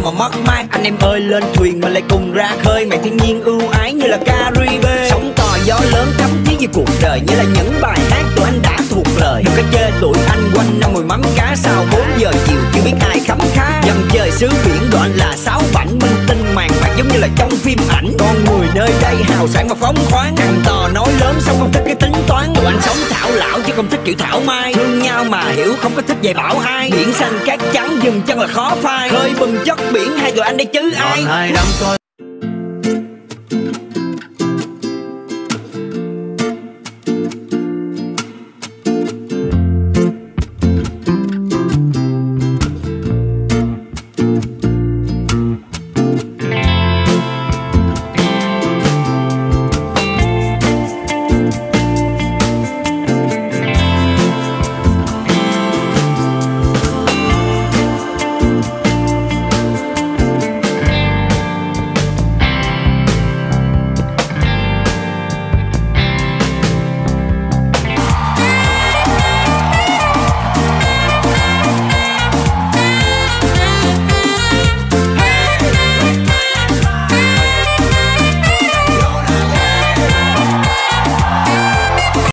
mà mất mát. Anh em ơi lên thuyền mà lại cùng ra khơi, mẹ thiên nhiên ưu ái như là Caribe. Sóng to gió lớn thấm thía như cuộc đời, như là những bài hát tụi anh đã thuộc lời. Đừng có chê tụi anh quanh năm mùi mắm cá, sau 4 giờ chiều chưa biết ai khấm khá. Dầm trời xứ biển gọi anh là sáu bảnh, minh tinh màn bạc giống như là trong phim ảnh. Con người nơi đây hào sảng và phóng khoáng, ăn to nói lớn xong không thích cái tính toán. Tụi anh sống thảo lão chứ không thích kiểu thảo mai, thương nhau mà hiểu không có thích dạy bảo ai. Biển xanh cát trắng dừng chân là khó phai, khơi bừng chất biển hai tụi anh đây chứ ai.